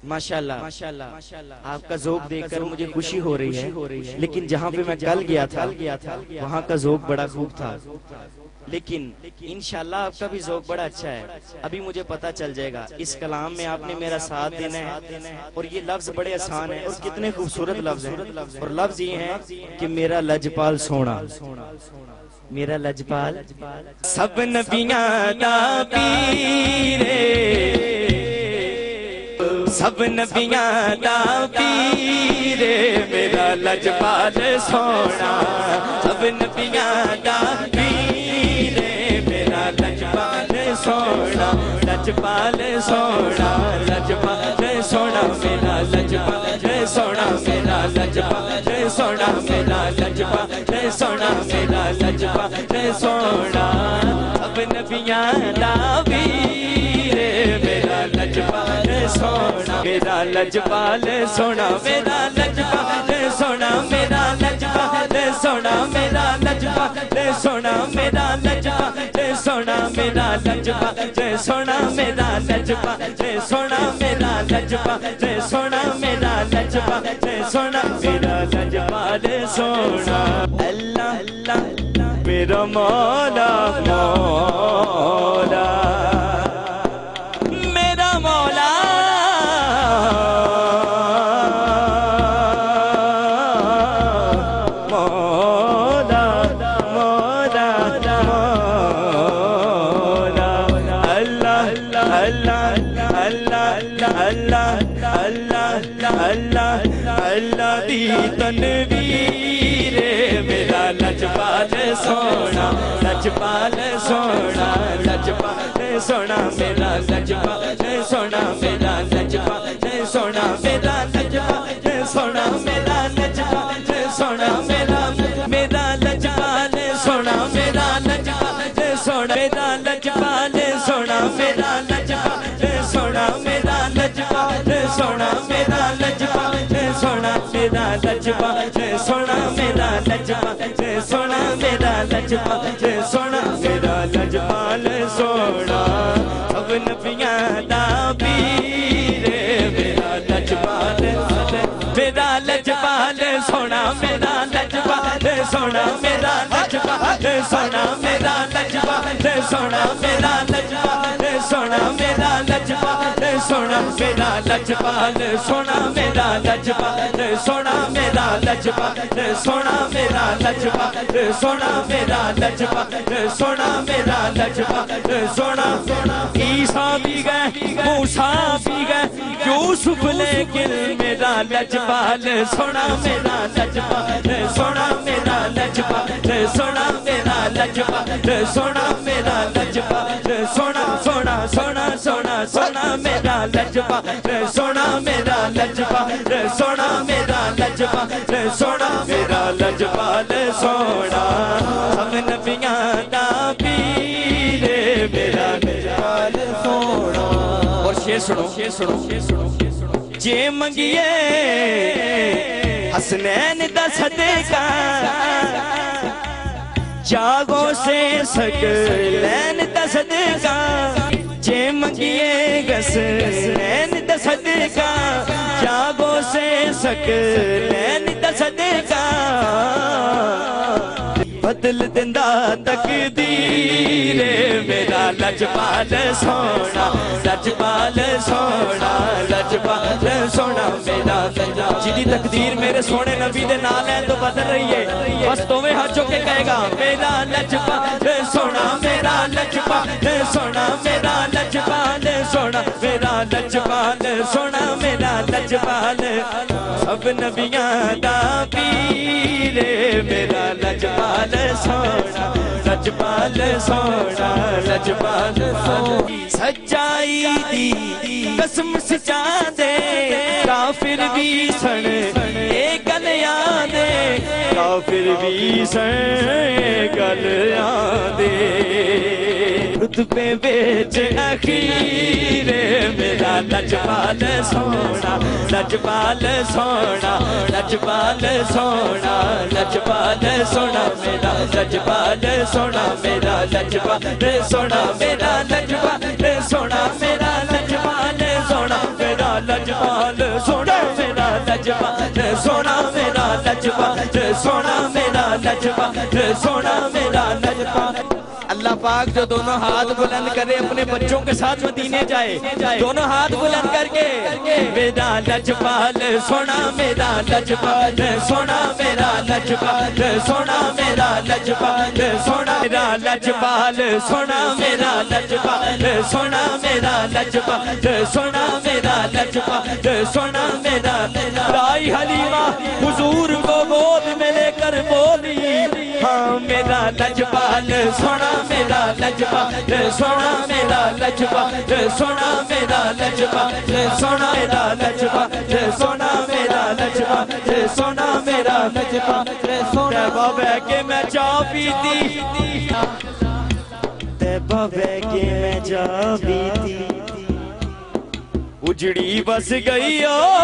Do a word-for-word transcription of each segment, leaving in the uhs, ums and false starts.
ماشاءاللہ آپ کا ذوق دیکھ کر مجھے خوشی ہو رہی ہے، لیکن جہاں پہ میں کل گیا تھا وہاں کا ذوق بڑا خوب تھا، لیکن انشاءاللہ آپ کا بھی ذوق بڑا اچھا ہے۔ ابھی مجھے پتا چل جائے گا، اس کلام میں آپ نے میرا ساتھ دینا ہے، اور یہ لفظ بڑے آسان ہیں اور کتنے خوبصورت لفظ ہیں، اور لفظ یہ ہیں کہ میرا لجپال سونا، میرا لجپال سب نبیاں دا پیرے، سب نبیاں دا پیرے، میرا لجپال سونا، سب نبیاں دا پیرے، میرا لجپال سونا، لجپال سونا، لجپال سونا، میرا لجپال سونا، میرا لجپال سونا، میرا لجپال سونا، میرا لجپال سونا، سب نبیاں دا پیرے، میرا لجپال سونا، میرا لجپال سونا، میرا لجپال سونا، میرا لجپال سونا، میرا لجپال سونا، میرا لجپال سونا، میرا لجپال سونا، میرا لجپال سونا، میرا لجپال سونا، میرا لجپال سونا، میرا لجپال سونا، اللہ اللہ میرا مولا مولا میرا مولا مولا مولا مولا اللہ اللہ اللہ اللہ اللہ اللہ اللہ دی تنویر میرا لجپال سونا، لجپال سونا، لجپال سونا، میرا لجپال سونا، میرا لجپال سونا، میرا لجپال سونا، میرا لجپال سونا، میرا میرا لجپال سونا، میرا لجپال سونا، میرا لجپال سونا، میرا لجپال سونا، میرا لجپال سونا، میرا لجپال سونا، میرا لجپال سونا، میرا لجپال سونا، میرا لجپال سونا، میرا لجپال سونا، سب نبیاں دا پیرے، میرا لجپال میرا لجپال سونا، میرا لجپال سونا، میرا لجپال سونا، میرا لجپال سونا، میرا لجپال سونا، میرا لجپال سونا، میرا لجپال سونا، میرا لجپال سونا، میرا لجپال سونا، میرا لجپال سونا، میرا لجپال سونا، میرا لجپال سونا، عیسیٰ بھی گئے موسیٰ بھی گئے یوسف لیکن میرا لجپال سونا، میرا لجپال سونا، میرا لجپال سونا، میرا لجپال سونا، میرا لجپال سونا، سونا سونا سونا سونا، میرا لجپال سونا، میرا لجپال سونا، میرا لجپال سونا، میرا لجپال سونا، سب نبیاں دا پیرے، میرا لجپال سونا، اور شیر سنو شیر سنو جے منگیے حسنین دا صدقہ جاگو سے سکلین دا صدقہ، جے منگیے حسنین دا صدقہ جاگو سے سکلین دا صدقہ، بدل دندہ تقدیر میرا لجپال سونا، لجپال سونا، لجپال سونا، میرا جدی تقدیر میرے سونے نبی دے نال ہے تو بدل رہی ہے، بس تو میں ہاتھ چکے کہے گا میرا لجپال سونا، میرا لجپال سونا، میرا لجپال سونا، میرا لجپال سونا، میرا لجپال سب نبیاں دا پیرے، میرا لجپال سونا، لجپال سونا، لجپال سونا، سچائی دی قسم سچا دے کافر بھی سن اے گل یادے، کافر بھی سن اے گل یادے، رتبے بیچ اخیر میرا لجپال سونا، لجپال سونا، لجپال سونا، لجپال سونا، میرا لجپال سونا، میرا لجپال سونا، میرا لجپال سونا، میرا لجپال سونا، میرا لجپال سونا میرا لجپال سونا میرا لجپال سونا میرا لجپال سونا میرا لجپال اللہ پاک جو دونوں ہاتھ بلند کرے اپنے بچوں کے ساتھ مدینے جائے دونوں ہاتھ بلند کر کے میرا لجپال سونا میرا لجپال سونا میرا لجپال سونا میرا لجپال سونا میرا لجپال سونا میرا لجپال سونا میرا لجپال سونا میرا لجپال سونا میرا رائی حلیمہ حضور کو گود میں لے کر بولی ہاں میرا لجپال سونا میرا لجپال سونا میرا لجپال سونا میرا لجپال سونا میرا لجپال سونا میرا لجپال سونا میرا لجپال تیبہ بہ کے میں چاہ پیتی تیبہ بہ کے میں چاہ پیتی اجڑی بس گئی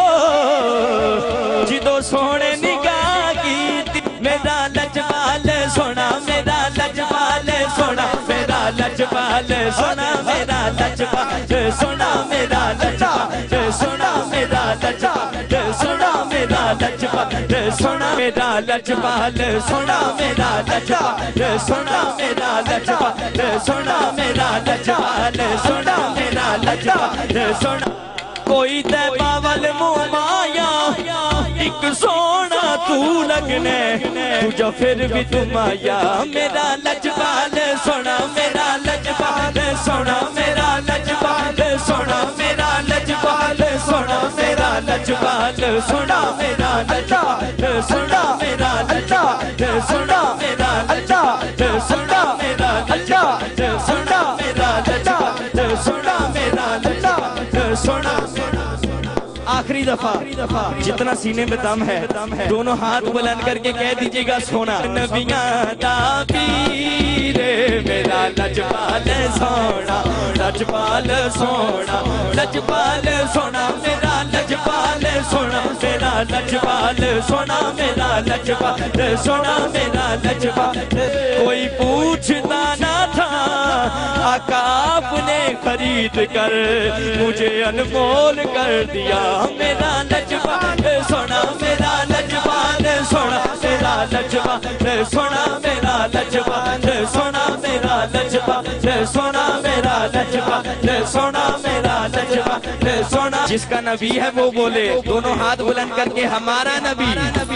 جدو سونے نگاہ کی میرا لجپال سونا میرا لجپال سونا میرا لجپال سونا میرا لجپال سونا میرا لجپال سونا میرا لجپال سونا میرا لجپال سونا میرا لجپال سونا میرا لجپال سونا میرا لجپال سونا میرا لجپال سونا میرا لجپال سونا کوئی تیبہ والمومایا ایک سونا تو لگنے تجھا پھر بھی تم آیا میرا لجپال سونا میرا لجپال سونا میرا لجپال سونا میرا لجپال سونا میرا لجپال سونا میرا لجپال سونا میرا لجپال سونا میرا لجپال سونا میرا لجپال سونا میرا لجپال سونا میرا لجپال سونا آخری دفعہ جتنا سینے میں دم ہے دونوں ہاتھ بلند کر کے کہہ دیجئے گا سونا نبیاں دا پیر میرا لجپال سونا لجپال سونا لجپال سونا میرا لجپال سونا میرا لجپال سونا میرا لجپال سونا میرا لجپال کوئی پوچھتا نہ تھا آقا آپ نے خرید کر مجھے انمول کر دیا میرا لجپال سونا میرا لجپال سونا میرا لجپال سونا میرا لجپال سونا میرا لجپال سونا میرا لجپال سونا میرا لجپال سونا جس کا نبی ہے وہ بولے دونوں ہاتھ بلند کر کے ہمارا نبی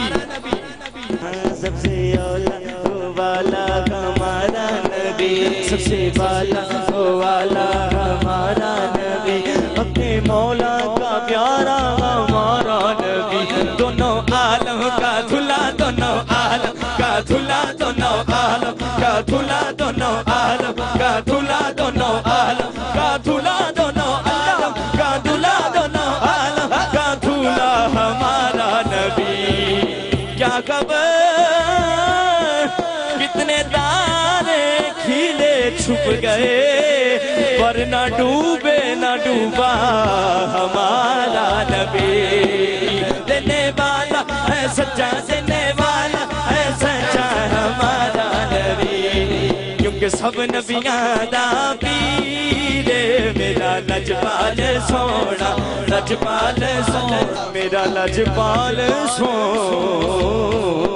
سب سے اولا والا ہمارا نبی سب سے بالا والا ہمارا نبی اپنے مولا کا پیارا ہمارا نبی دونوں عالم کا دھلا دونوں عالم کا دھلا دونوں عالم کا دھلا دونوں عالم کا دھلا دونوں عالم کا دھلا دونوں عالم کا دھلا دونوں عالم کا دھلا ہمارا نبی کیا خبر کتنے تارے کھیلے چھپ گئے پر نہ ڈوبے نہ ڈوبا ہمارا نبی دینے والا ہے سچا دینے والا ہے سچا ہمارا نبی کیونکہ سب نبیاں دا پیر میرا لجپال سونا لجپال سونا میرا لجپال سونا